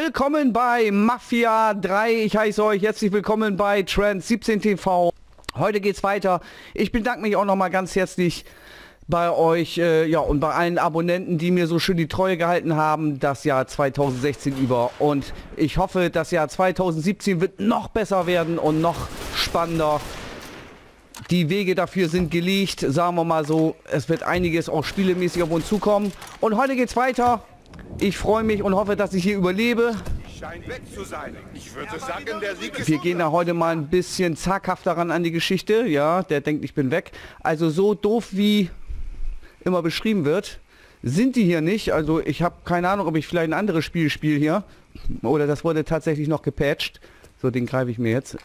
Willkommen bei Mafia 3. Ich heiße euch herzlich willkommen bei Trans 17 TV. Heute geht's weiter. Ich bedanke mich auch nochmal ganz herzlich bei euch und bei allen Abonnenten, die mir so schön die Treue gehalten haben, das Jahr 2016 über. Und ich hoffe, das Jahr 2017 wird noch besser werden und noch spannender. Die Wege dafür sind gelegt, sagen wir mal so. Es wird einiges auch spielemäßig auf uns zukommen. Und heute geht's weiter. Ich freue mich und hoffe, dass ich hier überlebe. Scheint weg zu sein. Ich würde sagen, der Sieg ist Wir gehen da heute mal ein bisschen zaghafter ran an die Geschichte. Ja, der denkt, ich bin weg. Also so doof wie immer beschrieben wird, sind die hier nicht. Also ich habe keine Ahnung, ob ich vielleicht ein anderes Spiel spiele hier. Oder das wurde tatsächlich noch gepatcht. So, den greife ich mir jetzt.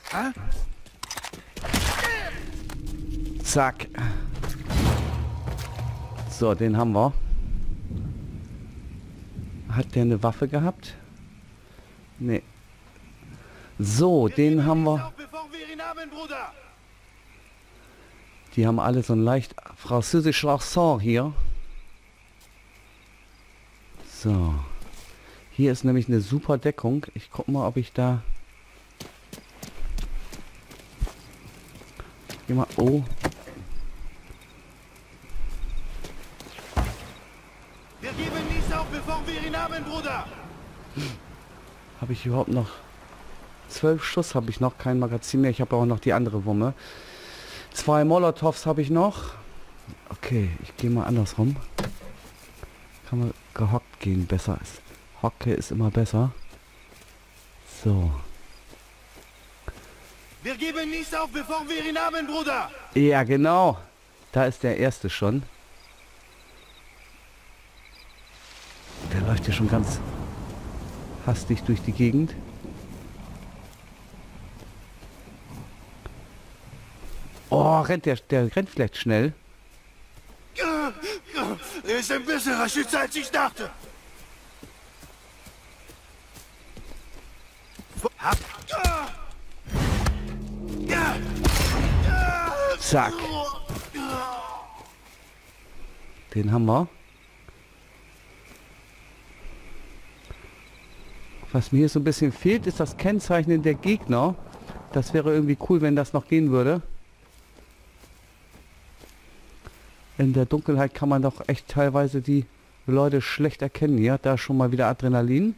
Zack. So, den haben wir. Hat der eine Waffe gehabt? Nee. So, den haben wir. Die haben alle so ein leicht französisches Accent hier. So. Hier ist nämlich eine super Deckung. Ich guck mal, ob ich da... Geh mal... Oh. Wir geben nichts auf, bevor wir ihn haben, Bruder. Habe ich überhaupt noch... 12 Schuss habe ich noch, kein Magazin mehr. Ich habe auch noch die andere Wumme. 2 Molotovs habe ich noch. Okay, ich gehe mal andersrum. Kann man gehockt gehen, besser ist. Hocke ist immer besser. So. Wir geben nichts auf, bevor wir ihn haben, Bruder. Ja, genau. Da ist der erste schon. Der läuft hier schon ganz hastig durch die Gegend. Oh, rennt der rennt vielleicht schnell. Er ist ein besserer Schütze, als ich dachte. Zack. Den haben wir. Was mir hier so ein bisschen fehlt, ist das Kennzeichnen der Gegner. Das wäre irgendwie cool, wenn das noch gehen würde. In der Dunkelheit kann man doch echt teilweise die Leute schlecht erkennen. Ja, da schon mal wieder Adrenalin.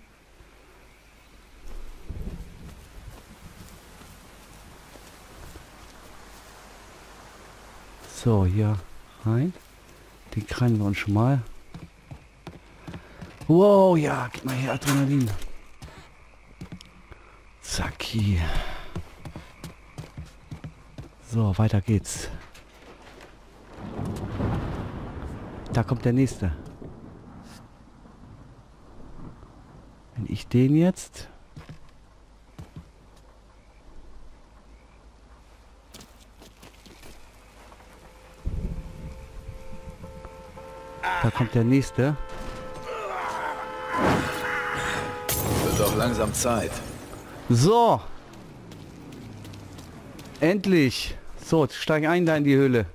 So, hier rein. Den krallen wir uns schon mal. Wow, ja, gib mal hier Adrenalin. Zack, hier. So, weiter geht's. Da kommt der nächste. Wenn ich den jetzt... Da kommt der nächste. Wird doch langsam Zeit. So. Endlich. So, jetzt steig ein da in die Höhle.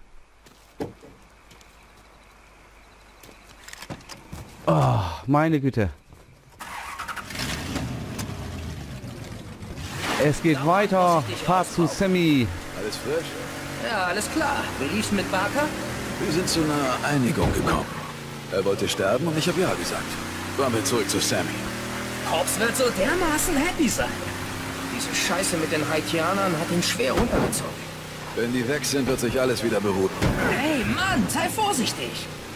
Oh, meine Güte. Es geht weiter. Fahrt zu Sammy. Alles frisch? Ja, alles klar. Wie lief's mit Barker? Wir sind zu einer Einigung gekommen. Er wollte sterben und ich habe ja gesagt. Fahren wir zurück zu Sammy. Hobbs wird so dermaßen happy sein. Diese Scheiße mit den Haitianern hat ihn schwer runtergezogen. Wenn die weg sind, wird sich alles wieder beruhigen. Hey, Mann, sei vorsichtig.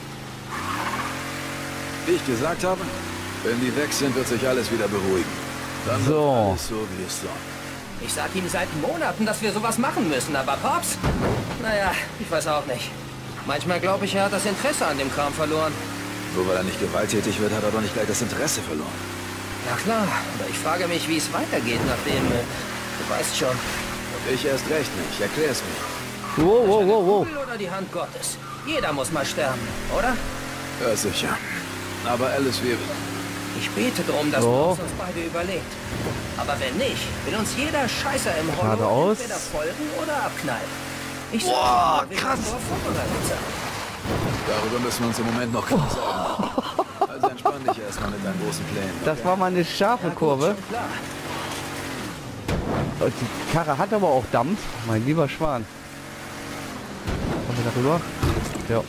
Wie ich gesagt habe, wenn die weg sind, wird sich alles wieder beruhigen. Dann So. wird alles so, wie es soll. Ich sag ihm seit Monaten, dass wir sowas machen müssen, aber Pops? Naja, ich weiß auch nicht. Manchmal glaube ich, er hat das Interesse an dem Kram verloren. Nur weil er nicht gewalttätig wird, hat er doch nicht gleich das Interesse verloren. Ja klar, aber ich frage mich, wie es weitergeht, nachdem... du weißt schon. Und ich erst recht nicht. Erklär's mir. Wow, wow, wow, wow. Kugel oder die Hand Gottes. Jeder muss mal sterben, oder? Ja, sicher. Aber Alice, wir... Ich bete darum, dass So. Pops uns beide überlebt. Aber wenn nicht, will uns jeder Scheißer im Geradeaus. Hollow entweder folgen oder abknallen. Ich Boah, krass. krass. Darüber müssen wir uns im Moment noch keine Sorgen machen. Also Entspann dich erstmal mit deinen großen Plänen. Das war mal eine scharfe Kurve. Und die Karre hat aber auch Dampf. Mein lieber Schwan. Kommen wir darüber? Ja.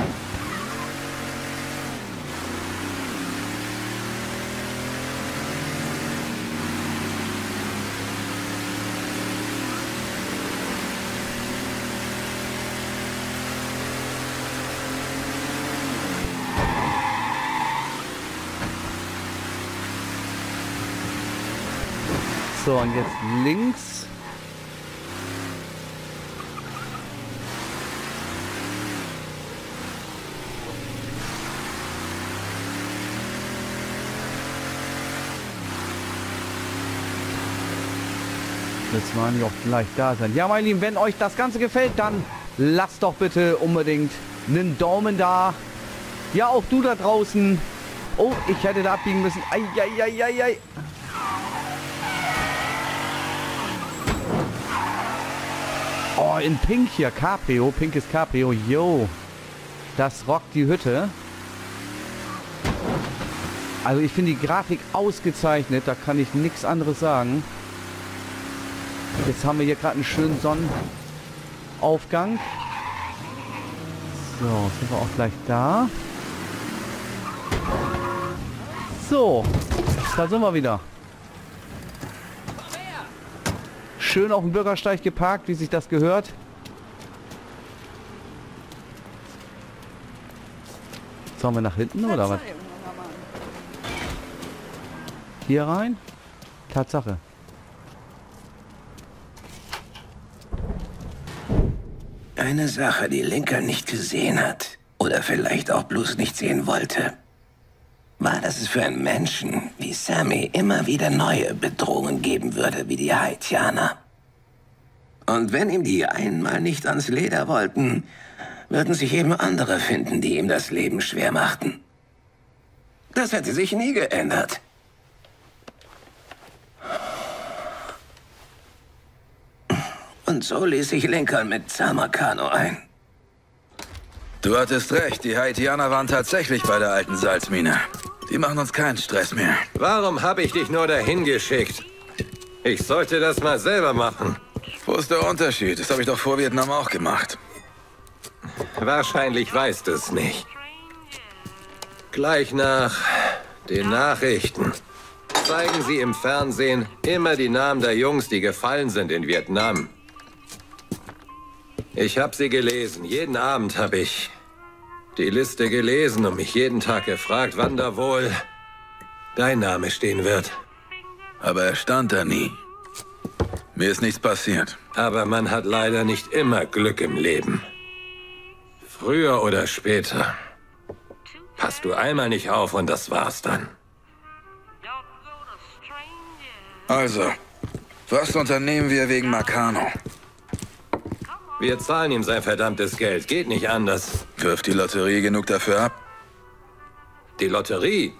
So, und jetzt links. Jetzt waren die auch gleich da sein. Ja, meine Lieben, wenn euch das Ganze gefällt, dann lasst doch bitte unbedingt einen Daumen da. Ja, auch du da draußen. Oh, ich hätte da abbiegen müssen. Eieieiei. Oh, in Pink hier, Cabrio, pinkes Cabrio, yo. Das rockt die Hütte. Also ich finde die Grafik ausgezeichnet, da kann ich nichts anderes sagen. Jetzt haben wir hier gerade einen schönen Sonnenaufgang. So, sind wir auch gleich da. So, da sind wir wieder. Schön auf dem Bürgersteig geparkt, wie sich das gehört. Sollen wir nach hinten oder was? Hier rein? Tatsache. Eine Sache, die Lincoln nicht gesehen hat. Oder vielleicht auch bloß nicht sehen wollte. War, dass es für einen Menschen wie Sammy immer wieder neue Bedrohungen geben würde, wie die Haitianer. Und wenn ihm die einmal nicht ans Leder wollten, würden sich eben andere finden, die ihm das Leben schwer machten. Das hätte sich nie geändert. Und so ließ sich Lincoln mit Samarkano ein. Du hattest recht, die Haitianer waren tatsächlich bei der alten Salzmine. Die machen uns keinen Stress mehr. Warum habe ich dich nur dahin geschickt? Ich sollte das mal selber machen. Wo ist der Unterschied? Das habe ich doch vor Vietnam auch gemacht. Wahrscheinlich weißt du es nicht. Gleich nach den Nachrichten zeigen sie im Fernsehen immer die Namen der Jungs, die gefallen sind in Vietnam. Ich habe sie gelesen. Jeden Abend habe ich die Liste gelesen und mich jeden Tag gefragt, wann da wohl dein Name stehen wird. Aber er stand da nie. Mir ist nichts passiert. Aber man hat leider nicht immer Glück im Leben. Früher oder später passt du einmal nicht auf und das war's dann. Also, was unternehmen wir wegen Marcano? Wir zahlen ihm sein verdammtes Geld. Geht nicht anders. Wirft die Lotterie genug dafür ab? Die Lotterie?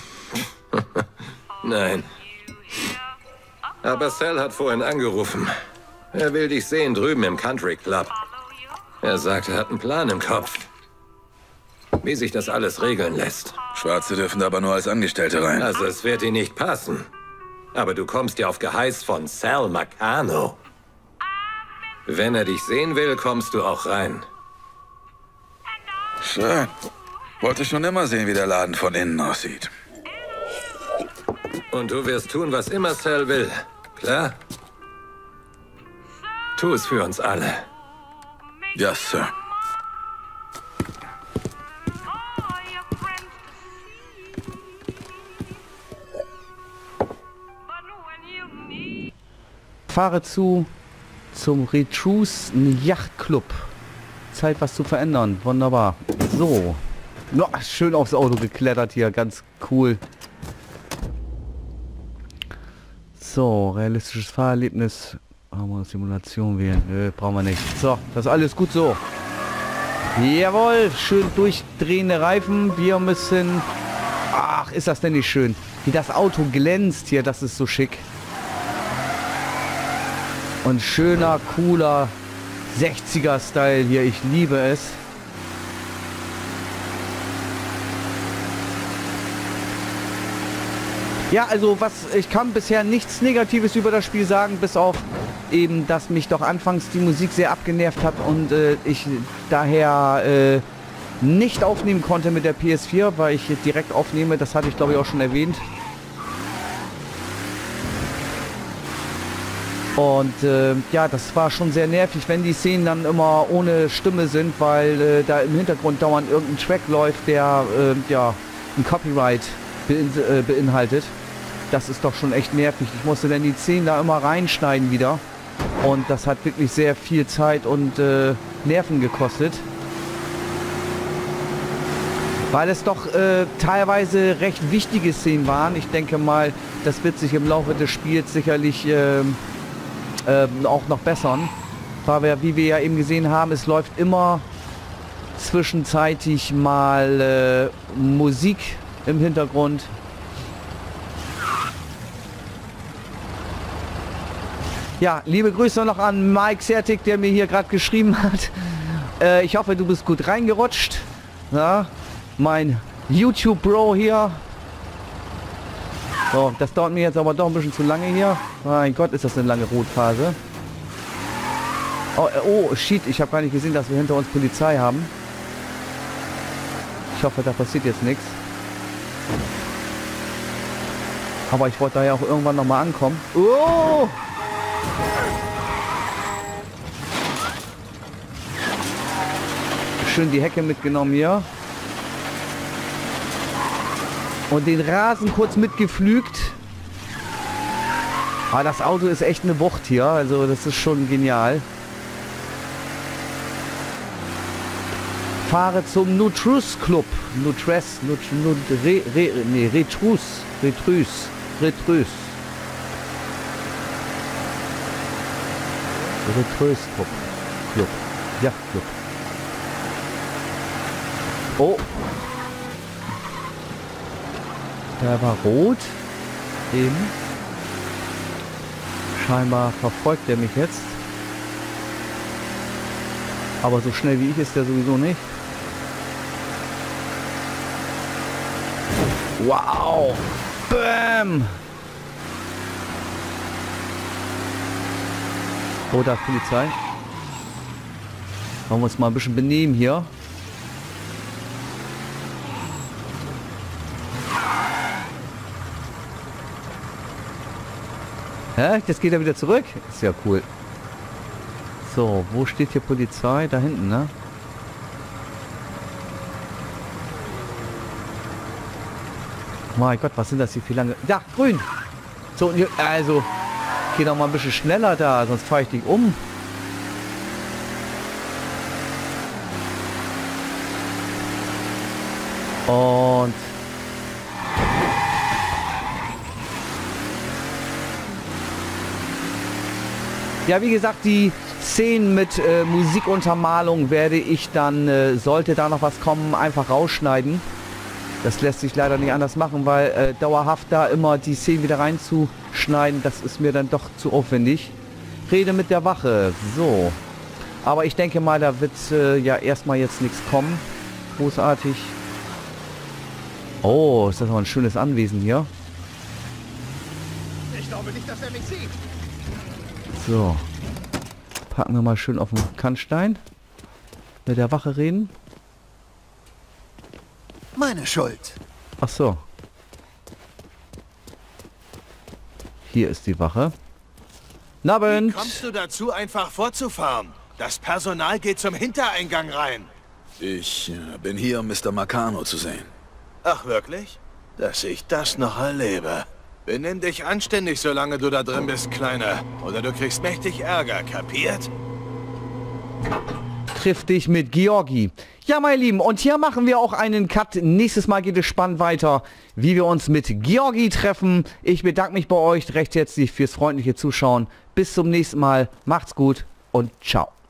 Nein. Aber Sal hat vorhin angerufen. Er will dich sehen drüben im Country Club. Er sagt, er hat einen Plan im Kopf. Wie sich das alles regeln lässt. Schwarze dürfen aber nur als Angestellte rein. Also es wird dir nicht passen. Aber du kommst ja auf Geheiß von Sal Marcano. Wenn er dich sehen will, kommst du auch rein. Schön. Wollte schon immer sehen, wie der Laden von innen aussieht. Und du wirst tun, was immer Sal will. Klar? Tu es für uns alle. Ja, Sir. Fahre zum Retruce Yachtclub. Zeit, was zu verändern. Wunderbar. So. No, schön aufs Auto geklettert hier. Ganz cool. So, realistisches Fahrerlebnis. Haben wir Simulation wählen? Nö, brauchen wir nicht. So, das ist alles gut so. Jawohl, schön durchdrehende Reifen. Wir müssen... Ach, ist das denn nicht schön? Wie das Auto glänzt hier, das ist so schick. Und schöner, cooler 60er-Style hier. Ich liebe es. Ja, also ich kann bisher nichts Negatives über das Spiel sagen, bis auf eben, dass mich doch anfangs die Musik sehr abgenervt hat und ich daher nicht aufnehmen konnte mit der PS4, weil ich direkt aufnehme. Das hatte ich, glaube ich, auch schon erwähnt. Und ja, das war schon sehr nervig, wenn die Szenen dann immer ohne Stimme sind, weil da im Hintergrund dauernd irgendein Track läuft, der ja ein Copyright beinhaltet. Das ist doch schon echt nervig. Ich musste dann die Szenen da immer reinschneiden wieder. Und das hat wirklich sehr viel Zeit und Nerven gekostet. Weil es doch teilweise recht wichtige Szenen waren. Ich denke mal, das wird sich im Laufe des Spiels sicherlich auch noch bessern. Weil wie wir ja eben gesehen haben, es läuft immer zwischenzeitlich mal Musik im Hintergrund. Ja, liebe Grüße noch an Mike Sertig, der mir hier gerade geschrieben hat. Ich hoffe, du bist gut reingerutscht. Ja, mein YouTube-Bro hier. So, das dauert mir jetzt aber doch ein bisschen zu lange hier. Mein Gott, ist das eine lange Rotphase. Oh, shit, ich habe gar nicht gesehen, dass wir hinter uns Polizei haben. Ich hoffe, da passiert jetzt nichts. Aber ich wollte da ja auch irgendwann noch mal ankommen. Oh! Schön die Hecke mitgenommen hier. Und den Rasen kurz mitgepflügt. Aber das Auto ist echt eine Wucht hier. Also das ist schon genial. Fahre zum Nutrus Club. Retrus Club. Ja, Club. Oh. Der war rot. Eben. Scheinbar verfolgt er mich jetzt. Aber so schnell wie ich ist der sowieso nicht. Wow. Bam. Oh, da ist Polizei. Wollen wir uns mal ein bisschen benehmen hier. Hä? Das geht ja wieder zurück? Ist ja cool. So, wo steht hier Polizei? Da hinten, ne? Mein Gott, was sind das hier für lange... Ja, grün! So, also... Geh doch mal ein bisschen schneller da, sonst fahre ich dich um. Und... Ja, wie gesagt, die Szenen mit Musikuntermalung werde ich dann, sollte da noch was kommen, einfach rausschneiden. Das lässt sich leider nicht anders machen, weil dauerhaft da immer die Szenen wieder reinzuschneiden, das ist mir dann doch zu aufwendig. Rede mit der Wache, so. Aber ich denke mal, da wird ja erstmal jetzt nichts kommen. Großartig. Oh, ist das noch ein schönes Anwesen hier. Ich glaube nicht, dass er mich sieht. So. Packen wir mal schön auf den Kannstein. Mit der Wache reden. Meine Schuld. Ach so. Hier ist die Wache. Nabend. Wie kommst du dazu, einfach fortzufahren? Das Personal geht zum Hintereingang rein. Ich bin hier, um Mr. Marcano zu sehen. Ach, wirklich? Dass ich das noch erlebe. Benimm dich anständig, solange du da drin bist, Kleiner. Oder du kriegst mächtig Ärger, kapiert? Triff dich mit Georgi. Ja, meine Lieben, und hier machen wir auch einen Cut. Nächstes Mal geht es spannend weiter, wie wir uns mit Georgi treffen. Ich bedanke mich bei euch recht herzlich fürs freundliche Zuschauen. Bis zum nächsten Mal. Macht's gut und ciao.